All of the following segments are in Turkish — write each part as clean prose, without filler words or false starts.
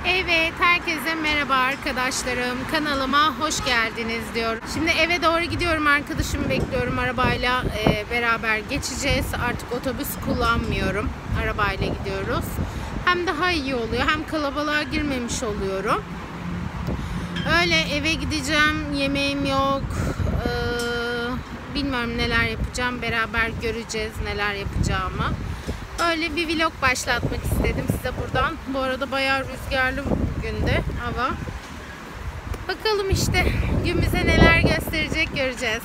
Evet, herkese merhaba arkadaşlarım. Kanalıma hoş geldiniz diyor. Şimdi eve doğru gidiyorum. Arkadaşımı bekliyorum. Arabayla beraber geçeceğiz. Artık otobüs kullanmıyorum. Arabayla gidiyoruz. Hem daha iyi oluyor, hem kalabalığa girmemiş oluyorum. Öyle eve gideceğim. Yemeğim yok. Bilmiyorum neler yapacağım. Beraber göreceğiz neler yapacağımı. Öyle bir vlog başlatmak istedim size buradan. Bu arada bayağı rüzgarlı bugün de hava. Bakalım işte gün bize neler gösterecek, göreceğiz.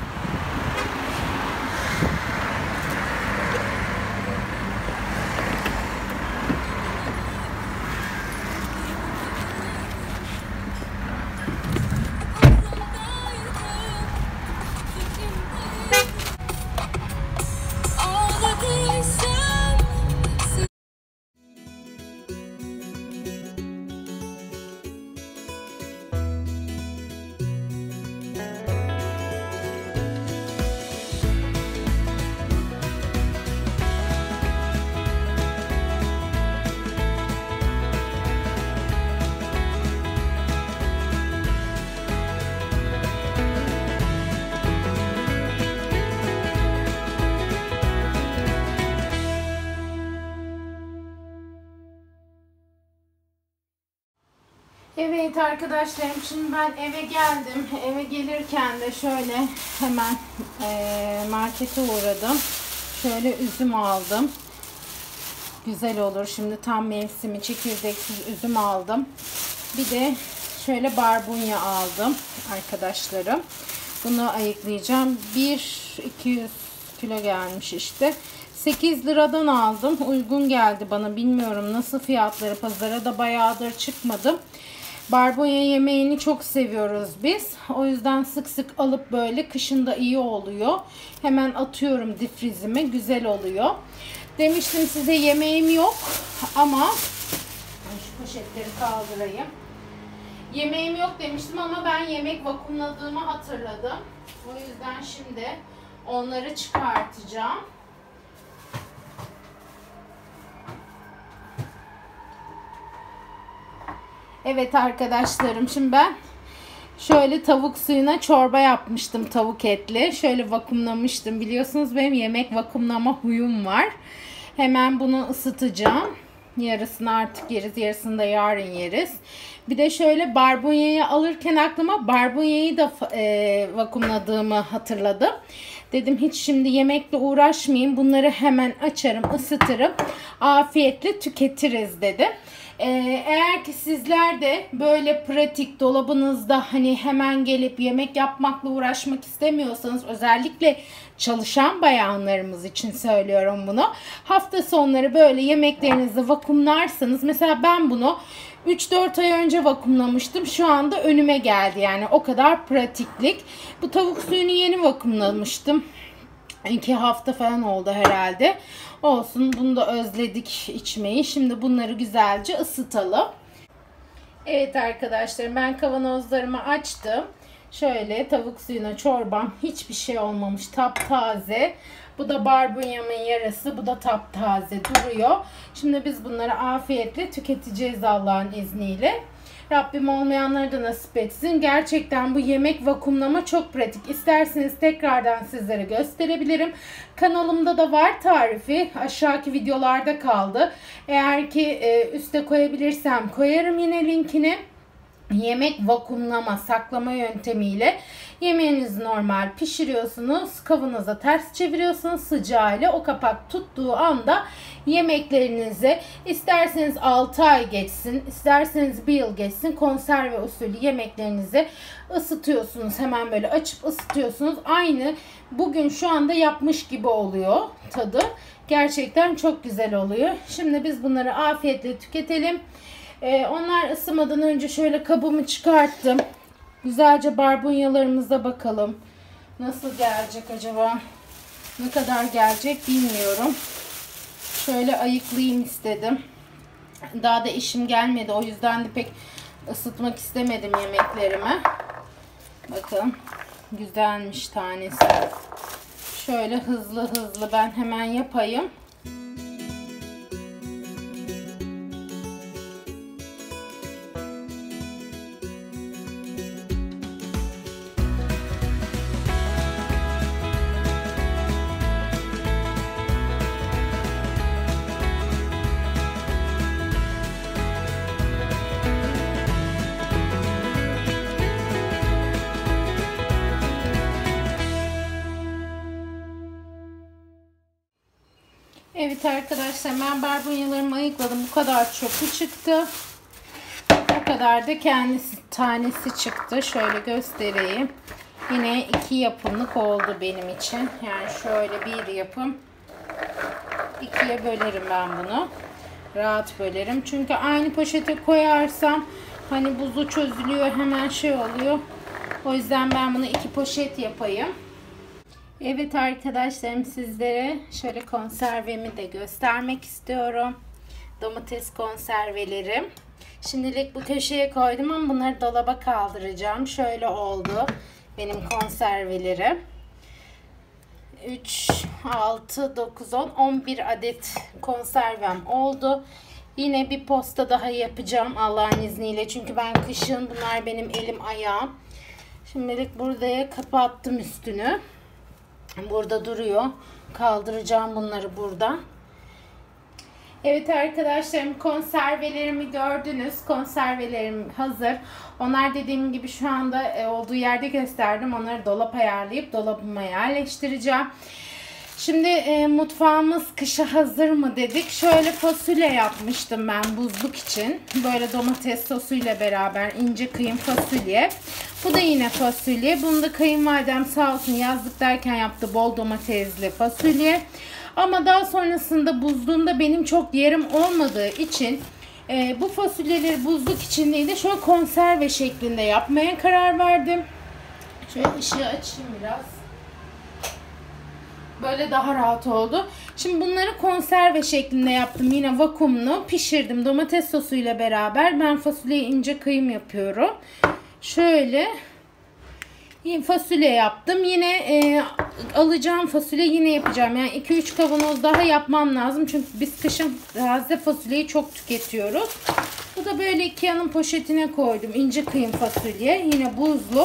Evet arkadaşlarım, şimdi ben eve geldim. Eve gelirken de şöyle hemen markete uğradım. Şöyle üzüm aldım. Güzel olur. Şimdi tam mevsimi, çekirdeksiz üzüm aldım. Bir de şöyle barbunya aldım arkadaşlarım. Bunu ayıklayacağım. 200 kilo gelmiş işte. 8 liradan aldım. Uygun geldi bana. Bilmiyorum nasıl fiyatları. Pazara da bayağıdır çıkmadım. Barbunya yemeğini çok seviyoruz biz. O yüzden sık sık alıp böyle kışında iyi oluyor. Hemen atıyorum difrizime. Güzel oluyor. Demiştim size yemeğim yok ama şu poşetleri kaldırayım. Yemeğim yok demiştim ama ben yemek vakumladığımı hatırladım. O yüzden şimdi onları çıkartacağım. Evet arkadaşlarım, şimdi ben şöyle tavuk suyuna çorba yapmıştım, tavuk etli. Şöyle vakumlamıştım. Biliyorsunuz benim yemek vakumlama huyum var. Hemen bunu ısıtacağım. Yarısını artık yeriz, yarısını da yarın yeriz. Bir de şöyle barbunyayı alırken aklıma barbunyayı da vakumladığımı hatırladım. Dedim hiç şimdi yemekle uğraşmayayım. Bunları hemen açarım, ısıtırım. Afiyetle tüketiriz dedim. Eğer ki sizler de böyle pratik, dolabınızda hani hemen gelip yemek yapmakla uğraşmak istemiyorsanız, özellikle çalışan bayanlarımız için söylüyorum bunu. Hafta sonları böyle yemeklerinizi vakumlarsanız, mesela ben bunu 3-4 ay önce vakumlamıştım. Şu anda önüme geldi, yani o kadar pratiklik. Bu tavuk suyunu yeni vakumlamıştım. 2 hafta falan oldu herhalde. Olsun, bunu da özledik içmeyi. Şimdi bunları güzelce ısıtalım. Evet arkadaşlar, ben kavanozlarımı açtım. Şöyle tavuk suyuna çorbam, hiçbir şey olmamış, taptaze. Bu da barbunyamın yarısı, bu da taptaze duruyor. Şimdi biz bunları afiyetle tüketeceğiz Allah'ın izniyle. Rabbim olmayanları da nasip etsin. Gerçekten bu yemek vakumlama çok pratik. İsterseniz tekrardan sizlere gösterebilirim. Kanalımda da var tarifi. Aşağıki videolarda kaldı. Eğer ki üste koyabilirsem koyarım yine linkini. Yemek vakumlama, saklama yöntemiyle yemeğinizi normal pişiriyorsunuz. Kavanoza ters çeviriyorsunuz sıcağıyla. O kapak tuttuğu anda yemeklerinizi, isterseniz 6 ay geçsin, isterseniz 1 yıl geçsin, konserve usulü yemeklerinizi ısıtıyorsunuz. Hemen böyle açıp ısıtıyorsunuz. Aynı bugün şu anda yapmış gibi oluyor tadı. Gerçekten çok güzel oluyor. Şimdi biz bunları afiyetle tüketelim. Onlar ısınmadan önce şöyle kabımı çıkarttım. Güzelce barbunyalarımıza bakalım. Nasıl gelecek acaba? Ne kadar gelecek bilmiyorum. Şöyle ayıklayayım istedim. Daha da işim gelmedi. O yüzden de pek ısıtmak istemedim yemeklerimi. Bakın. Güzelmiş tanesi. Şöyle hızlı hızlı ben hemen yapayım. Evet arkadaşlar, ben barbunyalarımı ayıkladım. Bu kadar çöpü çıktı. O kadar da kendisi tanesi çıktı. Şöyle göstereyim. Yine 2 yapımlık oldu benim için. Yani şöyle bir yapım. 2'ye bölerim ben bunu. Rahat bölerim. Çünkü aynı poşete koyarsam hani buzu çözülüyor, hemen şey oluyor. O yüzden ben bunu 2 poşet yapayım. Evet arkadaşlarım, sizlere şöyle konservemi de göstermek istiyorum. Domates konservelerim. Şimdilik bu köşeye koydum ama bunları dolaba kaldıracağım. Şöyle oldu benim konservelerim. 3, 6, 9, 10, 11 adet konservem oldu. Yine bir posta daha yapacağım Allah'ın izniyle. Çünkü ben kışın, bunlar benim elim ayağım. Şimdilik buraya kapattım üstünü. Burada duruyor. Kaldıracağım bunları burada. Evet arkadaşlarım, konservelerimi gördünüz. Konservelerim hazır. Onlar dediğim gibi şu anda olduğu yerde gösterdim. Onları dolap ayarlayıp dolabıma yerleştireceğim. Şimdi mutfağımız kışa hazır mı dedik. Şöyle fasulye yapmıştım ben buzluk için. Böyle domates sosuyla beraber ince kıyım fasulye. Bu da yine fasulye. Bunu da kayınvalidem sağ olsun yazlık derken yaptı, bol domatesli fasulye. Ama daha sonrasında buzluğumda benim çok yerim olmadığı için bu fasulyeleri buzluk için değil de şöyle konserve şeklinde yapmaya karar verdim. Şöyle ışığı açayım biraz. Böyle daha rahat oldu. Şimdi bunları konserve şeklinde yaptım. Yine vakumlu pişirdim domates sosuyla beraber. Ben fasulyeyi ince kıyım yapıyorum. Şöyle fasulye yaptım. Yine alacağım fasulye yine yapacağım. Yani 2-3 kavanoz daha yapmam lazım. Çünkü biz kışın taze fasulyeyi çok tüketiyoruz. Bu da böyle Ikea'nın poşetine koydum. İnce kıyım fasulye. Yine buzlu.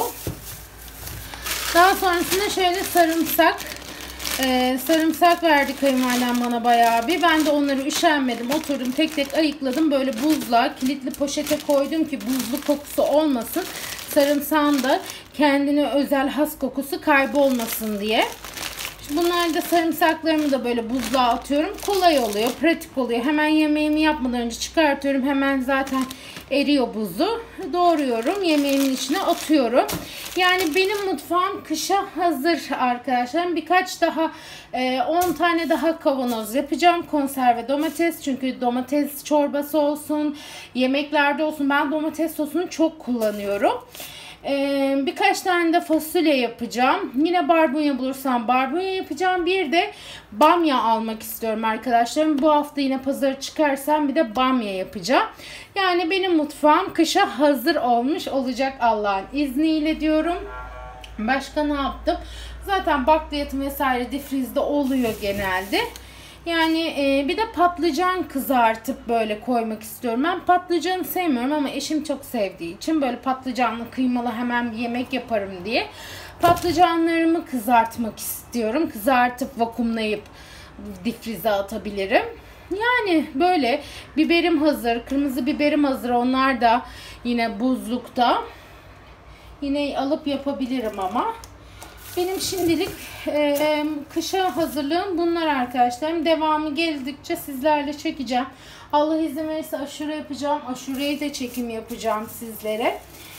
Daha sonrasında şöyle sarımsak. Sarımsak verdi kayınvalidem bana bayağı bir. Ben de onları üşenmedim. Oturdum tek tek ayıkladım. Böyle buzla kilitli poşete koydum ki buzlu kokusu olmasın. Sarımsağın da kendine özel has kokusu kaybolmasın diye. Bunlar da sarımsaklarımı da böyle buzluğa atıyorum. Kolay oluyor, pratik oluyor. Hemen yemeğimi yapmadan önce çıkartıyorum. Hemen zaten eriyor buzu. Doğruyorum, yemeğimin içine atıyorum. Yani benim mutfağım kışa hazır arkadaşlar. Birkaç daha 10 tane daha kavanoz yapacağım. Konserve domates. Çünkü domates çorbası olsun, yemeklerde olsun. Ben domates sosunu çok kullanıyorum. Birkaç tane de fasulye yapacağım. Yine barbunya bulursam barbunya yapacağım. Bir de bamya almak istiyorum arkadaşlarım. Bu hafta yine pazara çıkarsam bir de bamya yapacağım. Yani benim mutfağım kışa hazır olmuş olacak Allah'ın izniyle diyorum. Başka ne yaptım? Zaten bakliyatım vesaire difrizde oluyor genelde. Yani bir de patlıcan kızartıp böyle koymak istiyorum. Ben patlıcanı sevmiyorum ama eşim çok sevdiği için böyle patlıcanlı kıymalı hemen bir yemek yaparım diye patlıcanlarımı kızartmak istiyorum. Kızartıp vakumlayıp difrize atabilirim. Yani böyle biberim hazır, kırmızı biberim hazır. Onlar da yine buzlukta. Yine alıp yapabilirim ama. Benim şimdilik kışa hazırlığım bunlar arkadaşlarım. Devamı geldikçe sizlerle çekeceğim. Allah izin verirse aşure yapacağım. Aşureyi de çekim yapacağım sizlere.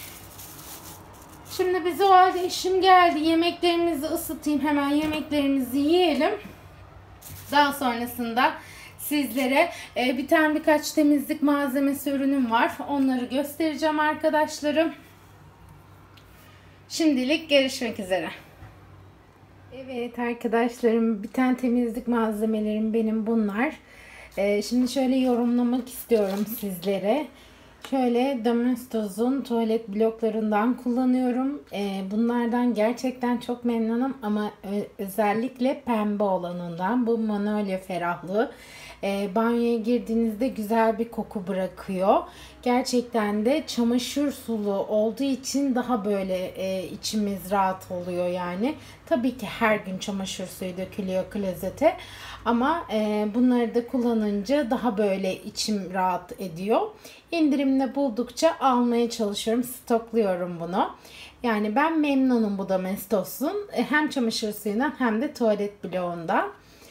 Şimdi biz o halde eşim geldi. Yemeklerimizi ısıtayım. Hemen yemeklerimizi yiyelim. Daha sonrasında sizlere birkaç temizlik malzemesi ürünüm var. Onları göstereceğim arkadaşlarım. Şimdilik görüşmek üzere. Evet arkadaşlarım, biten temizlik malzemelerim benim bunlar. Şimdi şöyle yorumlamak istiyorum sizlere. Şöyle Domestos'un tuvalet bloklarından kullanıyorum. Bunlardan gerçekten çok memnunum ama özellikle pembe olanından. Bu Manolya ferahlığı. Banyoya girdiğinizde güzel bir koku bırakıyor. Gerçekten de çamaşır sulu olduğu için daha böyle içimiz rahat oluyor yani. Tabii ki her gün çamaşır suyu dökülüyor klozete. Ama bunları da kullanınca daha böyle içim rahat ediyor. İndirimde buldukça almaya çalışıyorum. Stokluyorum bunu. Yani ben memnunum bu Domestos'un. Hem çamaşır suyundan hem de tuvalet bloğundan.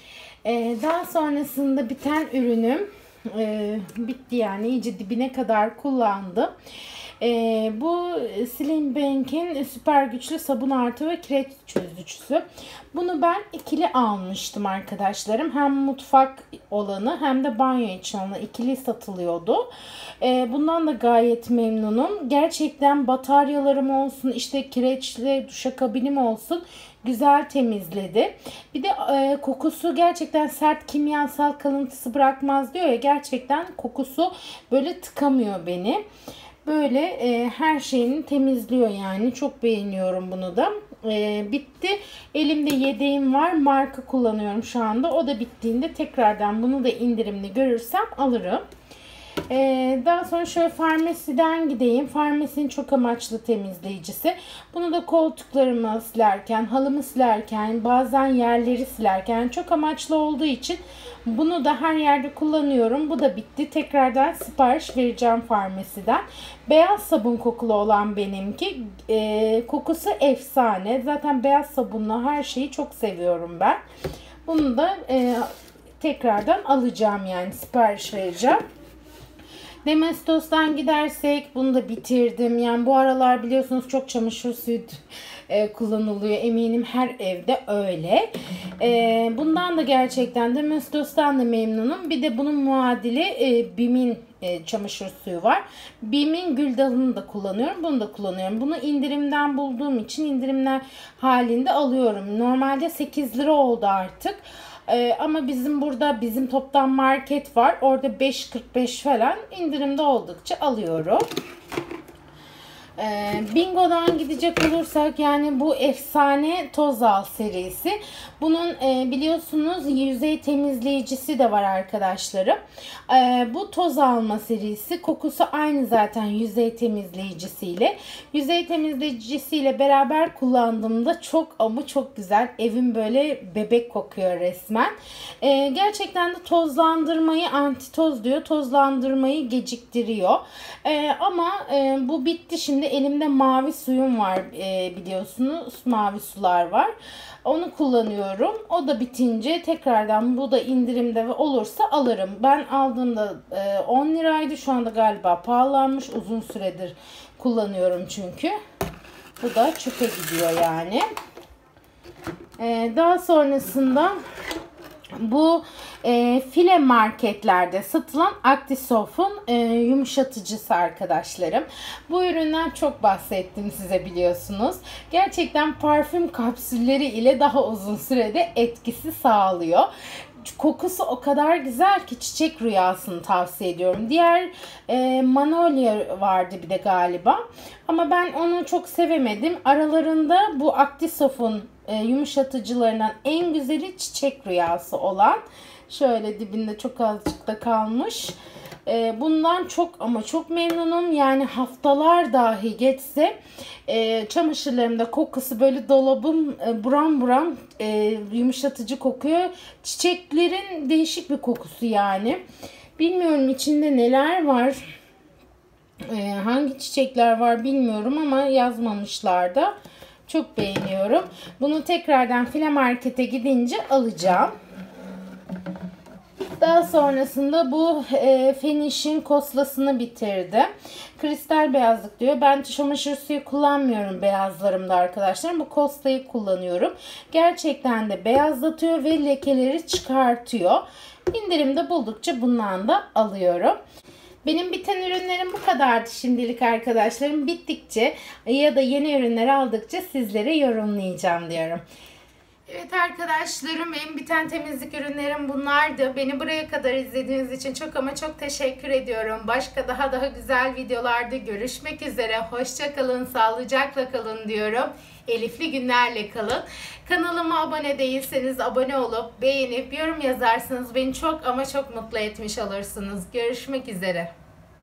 Daha sonrasında biten ürünüm bitti, yani iyice dibine kadar kullandım. Bu Slim Bank'in süper güçlü sabun artı ve kireç çözücüsü. Bunu ben ikili almıştım arkadaşlarım. Hem mutfak olanı hem de banyo için olanı ikili satılıyordu. Bundan da gayet memnunum. Gerçekten bataryalarım olsun, işte kireçli duşakabinim olsun, güzel temizledi. Bir de kokusu gerçekten sert, kimyasal kalıntısı bırakmaz diyor ya, gerçekten kokusu böyle tıkamıyor beni. Böyle her şeyini temizliyor yani. Çok beğeniyorum bunu da. Bitti. Elimde yedeğim var. Marka kullanıyorum şu anda. O da bittiğinde tekrardan bunu da indirimli görürsem alırım. Daha sonra şöyle Farmasi'den gideyim. Farmasi'nin çok amaçlı temizleyicisi. Bunu da koltuklarımı silerken, halımı silerken, bazen yerleri silerken çok amaçlı olduğu için bunu da her yerde kullanıyorum. Bu da bitti. Tekrardan sipariş vereceğim Farmasi'den. Beyaz sabun kokulu olan benimki. Kokusu efsane. Zaten beyaz sabunla her şeyi çok seviyorum ben. Bunu da tekrardan alacağım, yani sipariş vereceğim. Domestos'tan gidersek bunu da bitirdim. Yani bu aralar biliyorsunuz çok çamaşır suyu kullanılıyor. Eminim her evde öyle. Bundan da gerçekten Domestos'tan da memnunum. Bir de bunun muadili Bim'in çamaşır suyu var. Bim'in gül dalını da kullanıyorum. Bunu da kullanıyorum. Bunu indirimden bulduğum için indirimler halinde alıyorum. Normalde 8 lira oldu artık. Ama bizim toptan market var. Orada 5.45 falan, indirimde oldukça alıyorum. Bingo'dan gidecek olursak, yani bu efsane toz al serisi. Bunun biliyorsunuz yüzey temizleyicisi de var arkadaşlarım. Bu toz alma serisi, kokusu aynı zaten yüzey temizleyicisiyle. Yüzey temizleyicisiyle beraber kullandığımda çok ama çok güzel. Evim böyle bebek kokuyor resmen. Gerçekten de tozlandırmayı, anti toz diyor, tozlandırmayı geciktiriyor. Ama bu bitti. Şimdi elimde mavi suyum var, biliyorsunuz mavi sular var. Onu kullanıyorum. O da bitince tekrardan bu da indirimde ve olursa alırım. Ben aldığımda 10 liraydı. Şu anda galiba pahalanmış. Uzun süredir kullanıyorum çünkü. Bu da çöpe gidiyor yani. Daha sonrasında bu file marketlerde satılan Actisoft'un yumuşatıcısı arkadaşlarım. Bu üründen çok bahsettim size, biliyorsunuz. Gerçekten parfüm kapsülleri ile daha uzun sürede etkisi sağlıyor. Kokusu o kadar güzel ki çiçek rüyasını tavsiye ediyorum. Diğer Magnolia vardı bir de galiba. Ama ben onu çok sevemedim. Aralarında bu Actisoft'un yumuşatıcılarından en güzeli çiçek rüyası olan. Şöyle dibinde çok azıcık da kalmış. Bundan çok ama çok memnunum. Yani haftalar dahi geçse çamaşırlarımda kokusu böyle dolabım buram buram yumuşatıcı kokuyor. Çiçeklerin değişik bir kokusu yani. Bilmiyorum içinde neler var. Hangi çiçekler var bilmiyorum ama yazmamışlar da. Çok beğeniyorum. Bunu tekrardan file markete gidince alacağım. Daha sonrasında bu Finish'in koslasını bitirdim. Kristal beyazlık diyor. Ben çamaşır suyu kullanmıyorum beyazlarımda arkadaşlar. Bu koslayı kullanıyorum. Gerçekten de beyazlatıyor ve lekeleri çıkartıyor. İndirimde buldukça bundan da alıyorum. Benim biten ürünlerim bu kadardı şimdilik arkadaşlarım. Bittikçe ya da yeni ürünler aldıkça sizlere yorumlayacağım diyorum. Evet arkadaşlarım, benim biten temizlik ürünlerim bunlardı. Beni buraya kadar izlediğiniz için çok ama çok teşekkür ediyorum. Başka daha güzel videolarda görüşmek üzere. Hoşça kalın, sağlıcakla kalın diyorum. Elifli günlerle kalın. Kanalıma abone değilseniz abone olup beğenip yorum yazarsanız beni çok ama çok mutlu etmiş olursunuz. Görüşmek üzere.